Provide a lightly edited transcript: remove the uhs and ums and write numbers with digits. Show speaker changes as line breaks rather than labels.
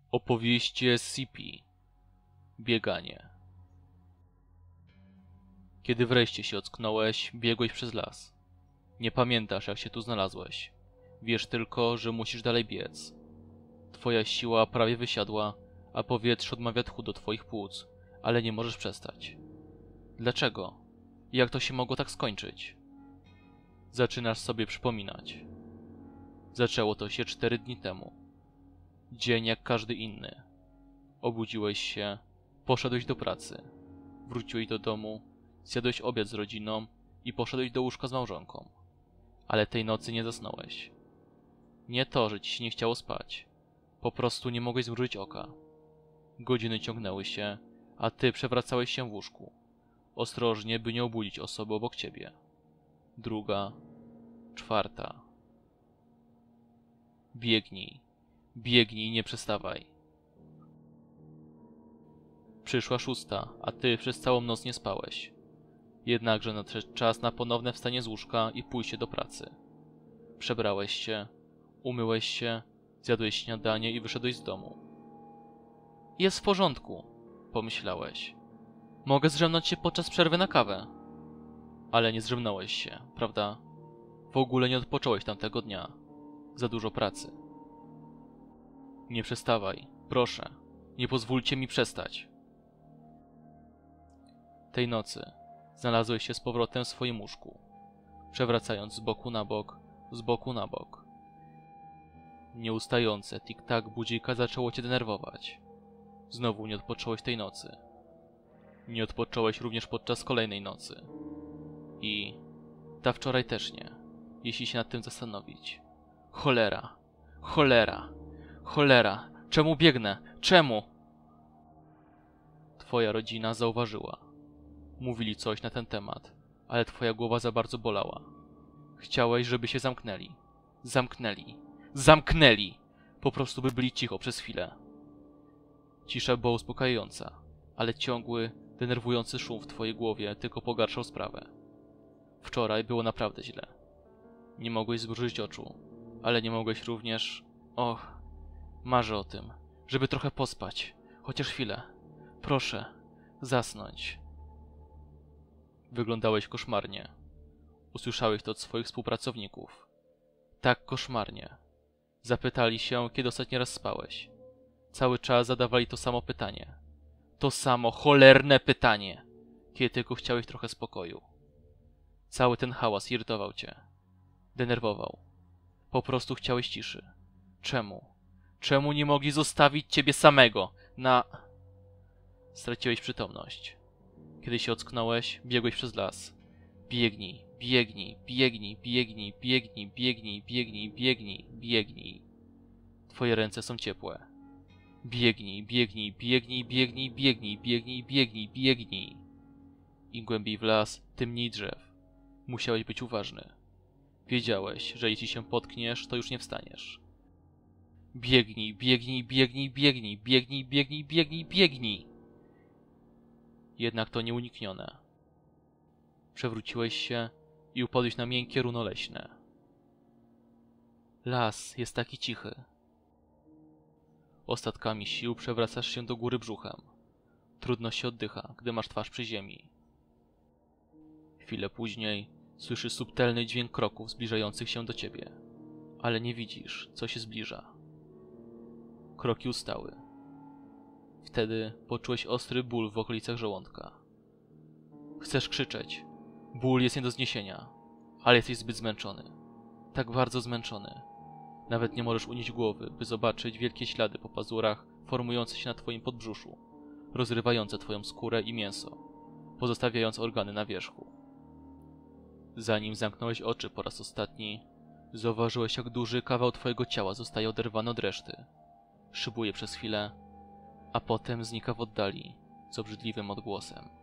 Opowieści SCP. Bieganie. Kiedy wreszcie się ocknąłeś, biegłeś przez las. Nie pamiętasz, jak się tu znalazłeś. Wiesz tylko, że musisz dalej biec. Twoja siła prawie wysiadła, a powietrze odmawia tchu do twoich płuc, ale nie możesz przestać. Dlaczego? Jak to się mogło tak skończyć? Zaczynasz sobie przypominać. Zaczęło to się 4 dni temu. Dzień jak każdy inny. Obudziłeś się, poszedłeś do pracy, wróciłeś do domu, zjadłeś obiad z rodziną i poszedłeś do łóżka z małżonką. Ale tej nocy nie zasnąłeś. Nie to, że ci się nie chciało spać. Po prostu nie mogłeś zmrużyć oka. Godziny ciągnęły się, a ty przewracałeś się w łóżku. Ostrożnie, by nie obudzić osoby obok ciebie. 2, 4. Biegnij. Biegnij, nie przestawaj. Przyszła 6, a ty przez całą noc nie spałeś. Jednakże nadszedł czas na ponowne wstanie z łóżka i pójście do pracy. Przebrałeś się, umyłeś się, zjadłeś śniadanie i wyszedłeś z domu. Jest w porządku, pomyślałeś. Mogę zdrzemnąć się podczas przerwy na kawę. Ale nie zdrzemnąłeś się, prawda? W ogóle nie odpocząłeś tamtego dnia. Za dużo pracy. Nie przestawaj, proszę. Nie pozwólcie mi przestać. Tej nocy znalazłeś się z powrotem w swoim łóżku, przewracając z boku na bok, z boku na bok. Nieustające tik-tak budzika zaczęło cię denerwować. Znowu nie odpocząłeś tej nocy. Nie odpocząłeś również podczas kolejnej nocy. I ta wczoraj też nie, jeśli się nad tym zastanowić. Cholera, cholera, cholera, czemu biegnę, czemu? Twoja rodzina zauważyła. Mówili coś na ten temat, ale twoja głowa za bardzo bolała. Chciałeś, żeby się zamknęli. Zamknęli. Zamknęli! Po prostu by byli cicho przez chwilę. Cisza była uspokajająca, ale ciągły, denerwujący szum w twojej głowie tylko pogarszał sprawę. Wczoraj było naprawdę źle. Nie mogłeś zmrużyć oczu, ale nie mogłeś również... Och, marzę o tym, żeby trochę pospać. Chociaż chwilę. Proszę, zasnąć. Wyglądałeś koszmarnie. Usłyszałeś to od swoich współpracowników. Tak koszmarnie. Zapytali się, kiedy ostatni raz spałeś. Cały czas zadawali to samo pytanie. To samo cholerne pytanie, kiedy tylko chciałeś trochę spokoju. Cały ten hałas irytował cię. Denerwował. Po prostu chciałeś ciszy. Czemu? Czemu nie mogli zostawić ciebie samego na... Straciłeś przytomność. Kiedy się ocknąłeś, biegłeś przez las. Biegnij, biegnij, biegnij, biegnij, biegnij, biegnij, biegnij, biegnij, biegnij. Twoje ręce są ciepłe. Biegnij, biegnij, biegnij, biegnij, biegnij, biegnij, biegnij, biegnij. Im głębiej w las, tym mniej drzew. Musiałeś być uważny. Wiedziałeś, że jeśli się potkniesz, to już nie wstaniesz. Biegnij, biegnij, biegnij, biegnij, biegnij, biegnij, biegnij, biegnij. Jednak to nieuniknione. Przewróciłeś się i upadłeś na miękkie runo leśne. Las jest taki cichy. Ostatkami sił przewracasz się do góry brzuchem. Trudno się oddycha, gdy masz twarz przy ziemi. Chwilę później słyszysz subtelny dźwięk kroków zbliżających się do ciebie, ale nie widzisz, co się zbliża. Kroki ustały. Wtedy poczułeś ostry ból w okolicach żołądka. Chcesz krzyczeć. Ból jest nie do zniesienia, ale jesteś zbyt zmęczony. Tak bardzo zmęczony. Nawet nie możesz unieść głowy, by zobaczyć wielkie ślady po pazurach formujące się na twoim podbrzuszu, rozrywające twoją skórę i mięso, pozostawiając organy na wierzchu. Zanim zamknąłeś oczy po raz ostatni, zauważyłeś, jak duży kawał twojego ciała zostaje oderwany od reszty. Szybuje przez chwilę, a potem znika w oddali z obrzydliwym odgłosem.